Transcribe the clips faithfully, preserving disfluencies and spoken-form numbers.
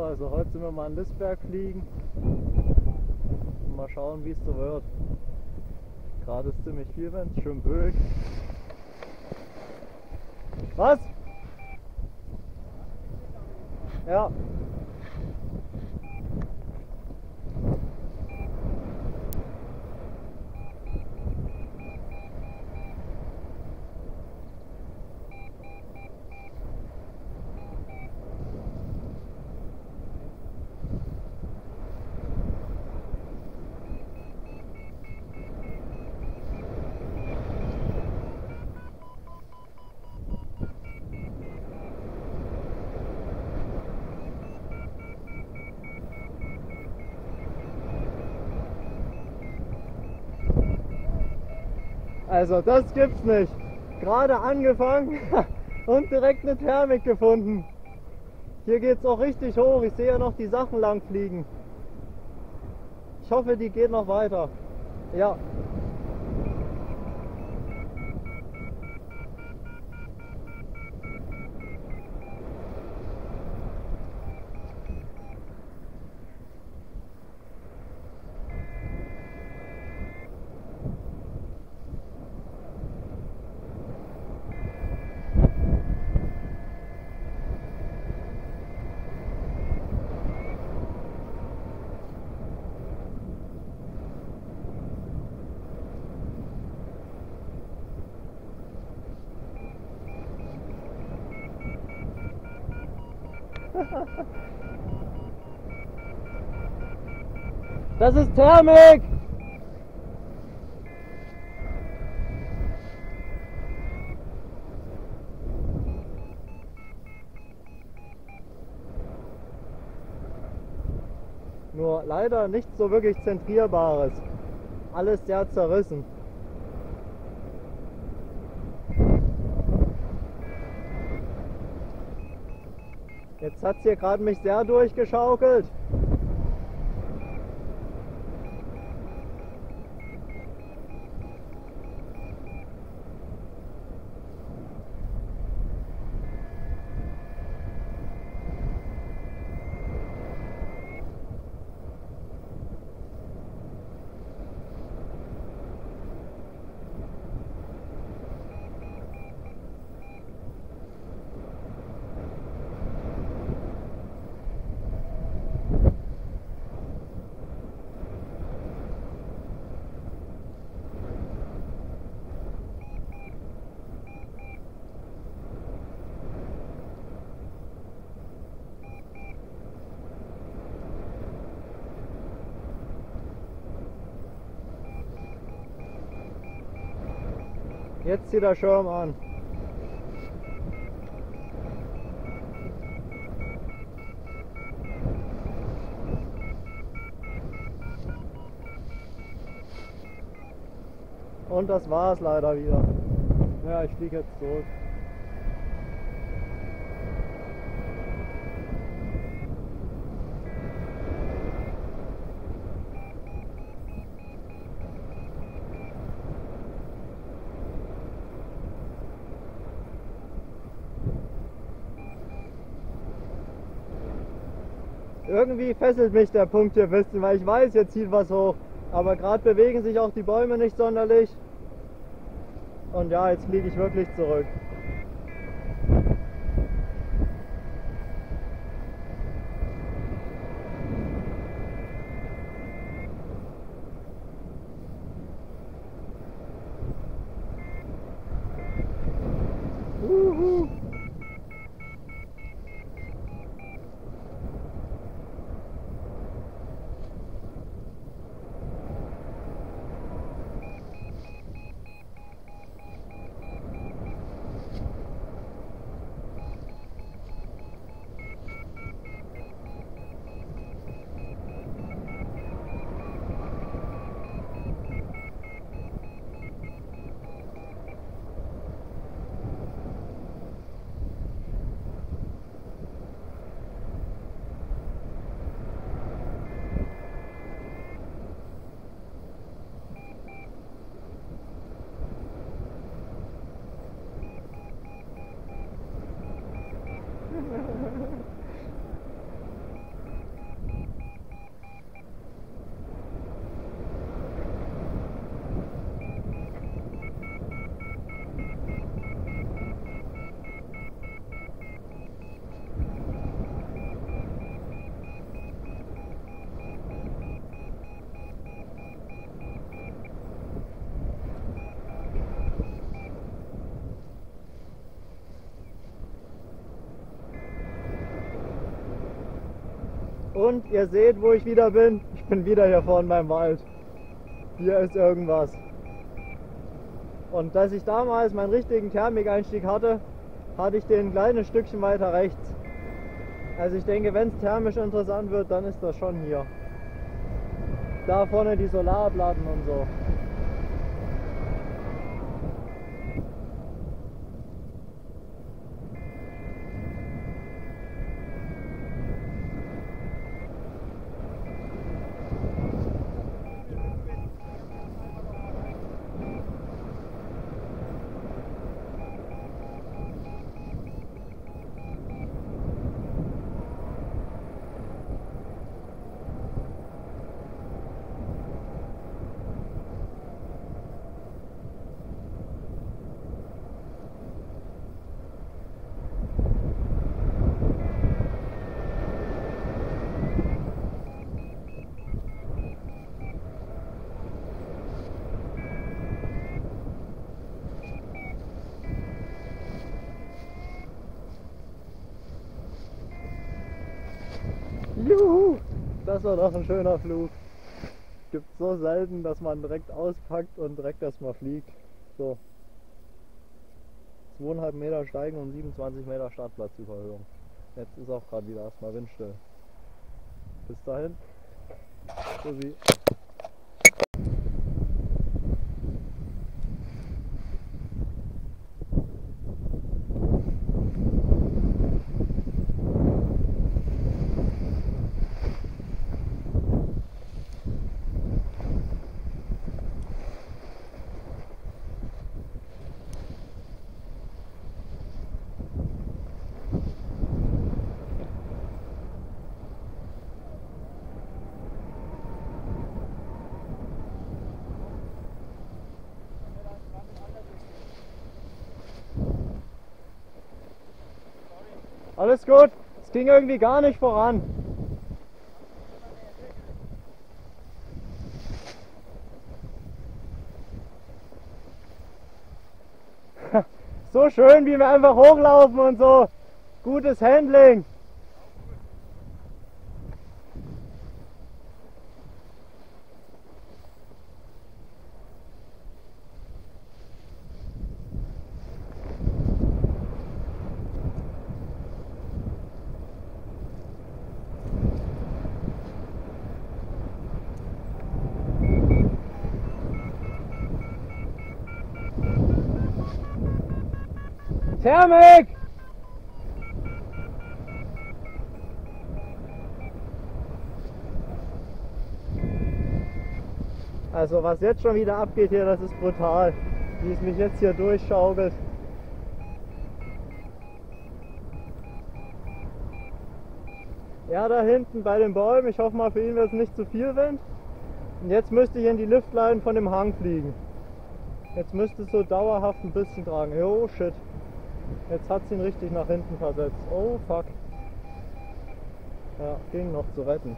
Also heute sind wir mal an Lißberg fliegen. Mal schauen, wie es so wird. Gerade ist ziemlich viel Wind, schön böig. Was? Ja. Also das gibt's nicht. Gerade angefangen und direkt eine Thermik gefunden. Hier geht's auch richtig hoch. Ich sehe ja noch die Sachen lang fliegen. Ich hoffe, die geht noch weiter. Ja. Das ist Thermik! Nur leider nicht so wirklich zentrierbares. Alles sehr zerrissen. Jetzt hat es hier gerade mich sehr durchgeschaukelt. Jetzt zieht der Schirm an. Und das war's leider wieder. Ja, ich fliege jetzt zurück. Irgendwie fesselt mich der Punkt hier ein bisschen, weil ich weiß, jetzt zieht was hoch. Aber gerade bewegen sich auch die Bäume nicht sonderlich. Und ja, jetzt fliege ich wirklich zurück. Uhu. Und ihr seht, wo ich wieder bin. Ich bin wieder hier vorne beim Wald. Hier ist irgendwas. Und dass ich damals meinen richtigen Thermikeinstieg hatte, hatte ich den ein kleines Stückchen weiter rechts. Also ich denke, wenn es thermisch interessant wird, dann ist das schon hier. Da vorne die Solarplatten und so. Juhu! Das war doch ein schöner Flug. Gibt so selten, dass man direkt auspackt und direkt erstmal fliegt. So. zweieinhalb Meter steigen und siebenundzwanzig Meter Startplatzüberhöhung. Jetzt ist auch gerade wieder erstmal windstill. Bis dahin. Tschüssi. Alles gut, es ging irgendwie gar nicht voran. So schön, wie wir einfach hochlaufen und so. Gutes Handling. Thermik! Also was jetzt schon wieder abgeht hier, das ist brutal. Wie es mich jetzt hier durchschaukelt. Ja, da hinten bei den Bäumen, ich hoffe mal für ihn wird es nicht zu viel Wind. Und jetzt müsste ich in die Liftleinen von dem Hang fliegen. Jetzt müsste es so dauerhaft ein bisschen tragen. Oh shit. Jetzt hat es ihn richtig nach hinten versetzt. Oh fuck. Ja, ging noch zu retten.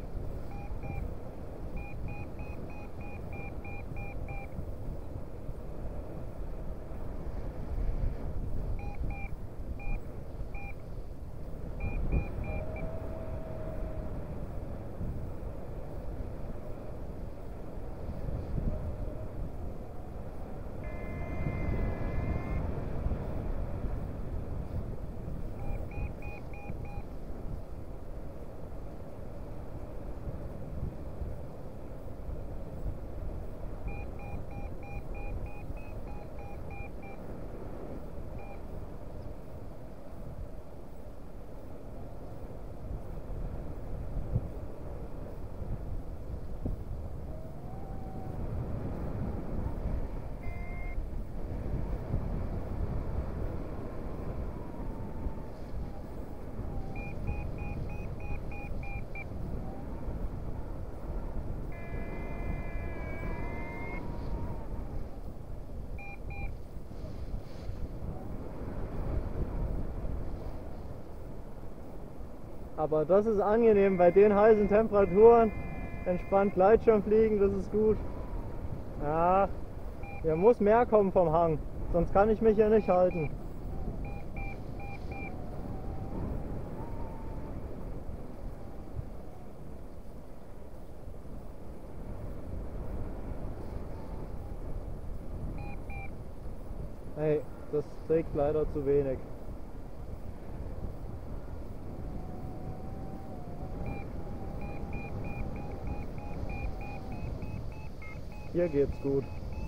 Aber das ist angenehm, bei den heißen Temperaturen entspannt Gleitschirm fliegen, das ist gut. Ja, hier muss mehr kommen vom Hang, sonst kann ich mich hier nicht halten. Hey, das trägt leider zu wenig. Hier geht's gut.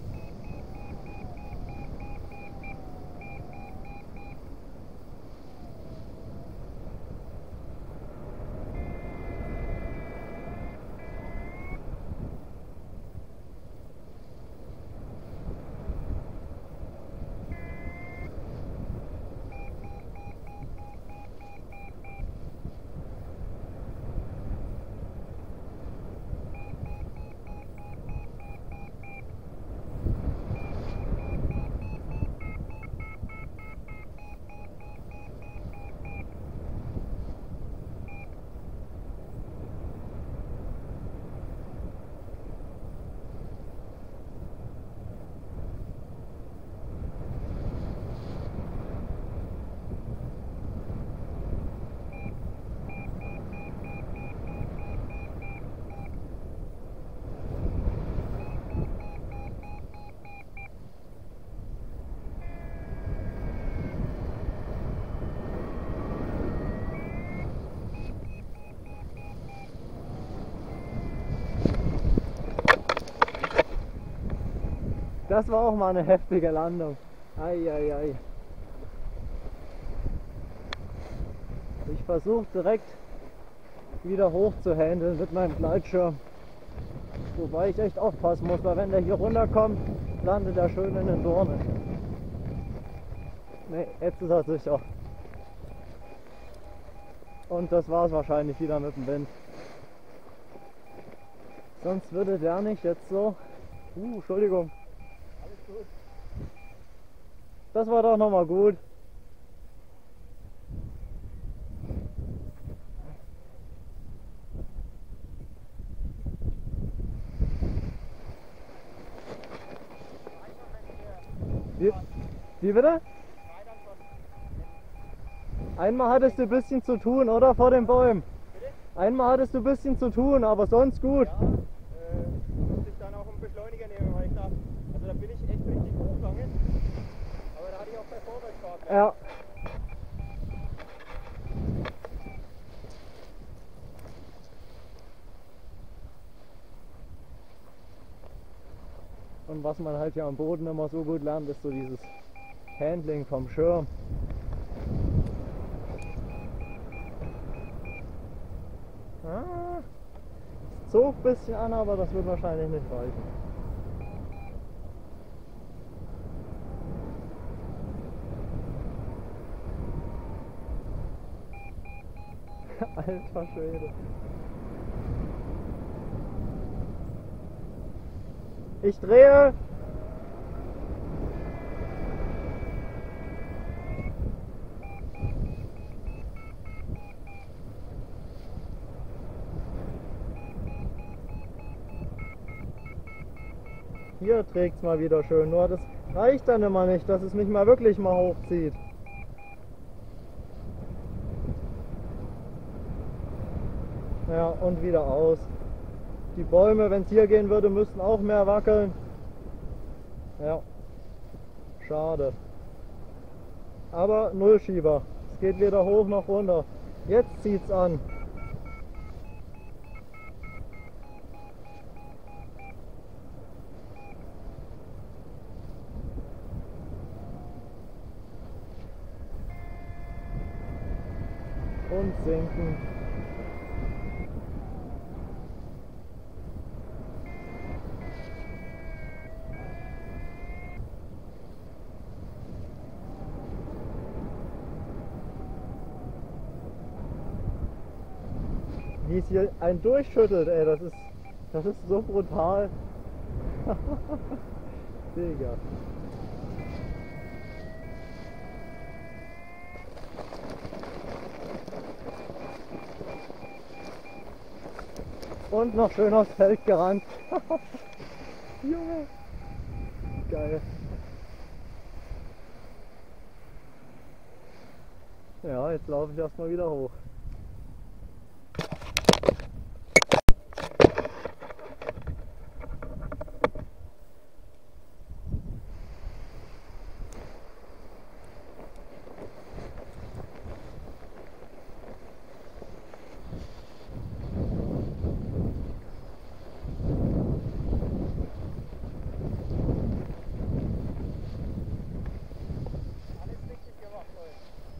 Das war auch mal eine heftige Landung. Ei, ei, ei. Ich versuche direkt wieder hoch zu handeln mit meinem Gleitschirm. Wobei ich echt aufpassen muss, weil wenn der hier runterkommt, landet er schön in den Dornen. Ne, jetzt ist er sicher. Und das war es wahrscheinlich wieder mit dem Wind. Sonst würde der nicht jetzt so... Uh, Entschuldigung. Alles gut. Das war doch nochmal gut. Wie, wie bitte? Einmal hattest du ein bisschen zu tun, oder? Vor den Bäumen. Bitte? Einmal hattest du ein bisschen zu tun, aber sonst gut. Ja, äh, musste ich dann auch einen Beschleuniger nehmen, weil ich da, also da bin ich echt richtig hochgegangen. Aber da hatte ich auch bei Vorwärtsfahrt. Ja. Und was man halt hier am Boden immer so gut lernt, ist so dieses Handling vom Schirm. Ah, es zog ein bisschen an, aber das wird wahrscheinlich nicht reichen. Alter Schwede. Ich drehe. Hier trägt es mal wieder schön, nur das reicht dann immer nicht, dass es mich mal wirklich mal hochzieht. Ja, und wieder aus. Die Bäume, wenn es hier gehen würde, müssten auch mehr wackeln. Ja, schade. Aber Nullschieber. Es geht weder hoch noch runter. Jetzt zieht's an. Und sinken. Wie es hier einen durchschüttelt, ey, das ist, das ist so brutal. Digga. Und noch schön aufs Feld gerannt. Junge. Geil. Ja, jetzt laufe ich erstmal wieder hoch.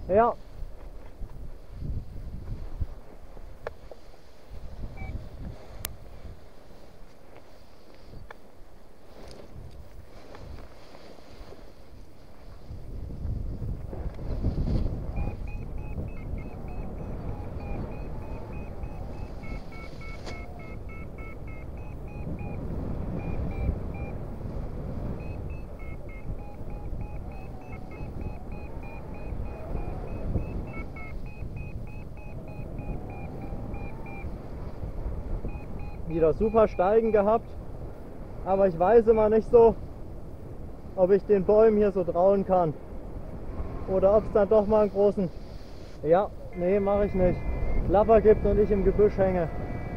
Ja. Wieder super Steigen gehabt, aber ich weiß immer nicht so, ob ich den Bäumen hier so trauen kann oder ob es dann doch mal einen großen, ja, nee, mache ich nicht, Klapper gibt und ich im Gebüsch hänge.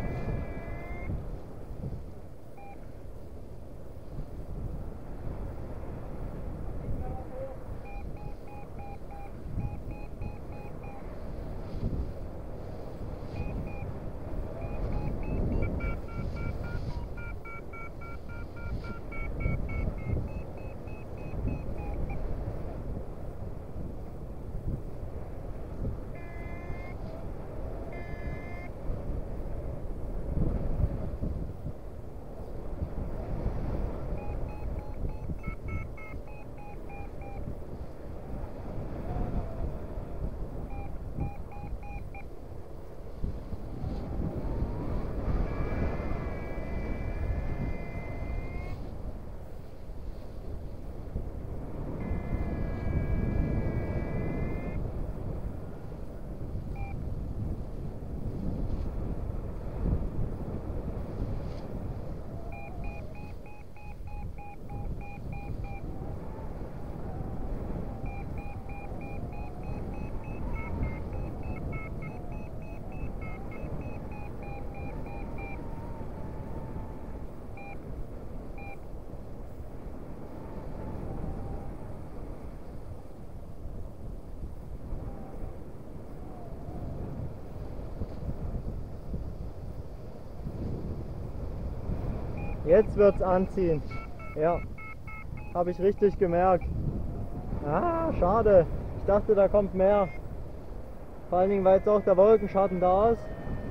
Jetzt wird's anziehen. Ja, habe ich richtig gemerkt. Ah, schade. Ich dachte, da kommt mehr. Vor allen Dingen, weil jetzt auch der Wolkenschatten da ist.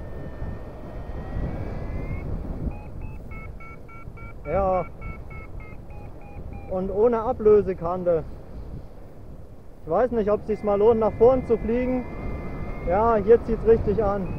Ja. Und ohne Ablösekante. Ich weiß nicht, ob es sich mal lohnt, nach vorn zu fliegen. Ja, hier zieht es richtig an.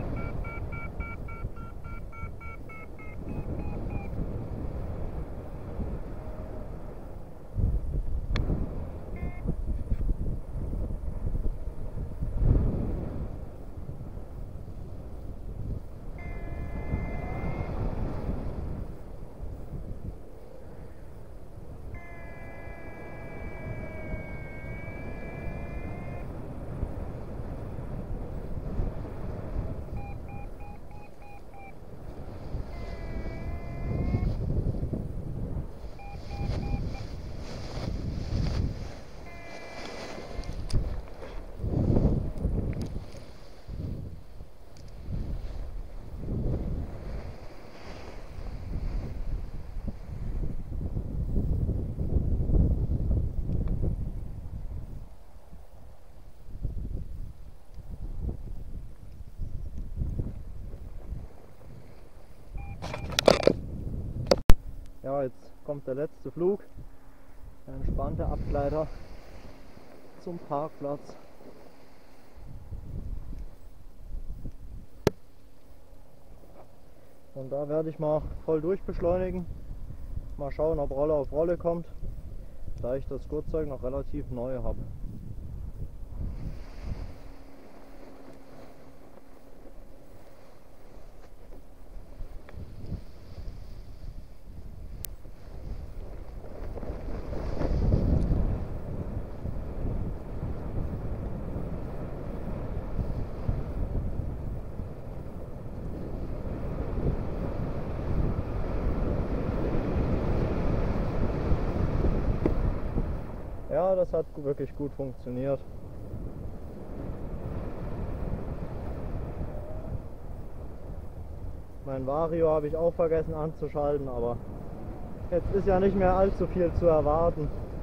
Ja, jetzt kommt der letzte Flug, der entspannte Abgleiter zum Parkplatz. Und da werde ich mal voll durchbeschleunigen, mal schauen, ob Rolle auf Rolle kommt, da ich das Gurtzeug noch relativ neu habe. Ja, das hat wirklich gut funktioniert. Mein Vario habe ich auch vergessen anzuschalten, aber jetzt ist ja nicht mehr allzu viel zu erwarten.